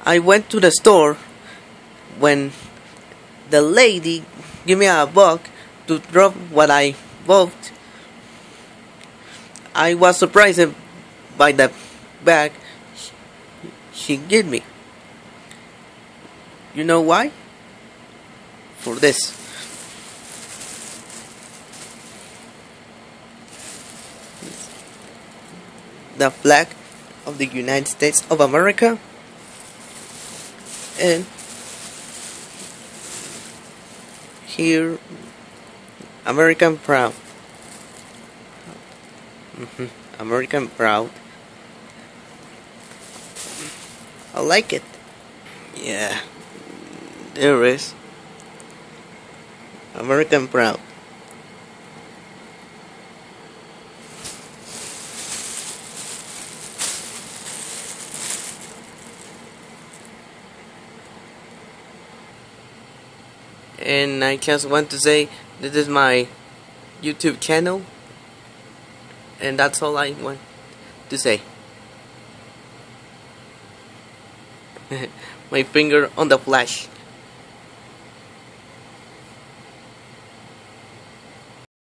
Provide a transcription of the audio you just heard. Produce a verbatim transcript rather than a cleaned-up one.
I went to the store when the lady gave me a bag to drop what I bought. I was surprised by the bag she gave me. You know why? For this. The flag of the United States of America, and here American proud. Mm-hmm. American proud. I like it. Yeah, there is American proud. And I just want to say this is my YouTube channel, and that's all I want to say. My finger on the flash.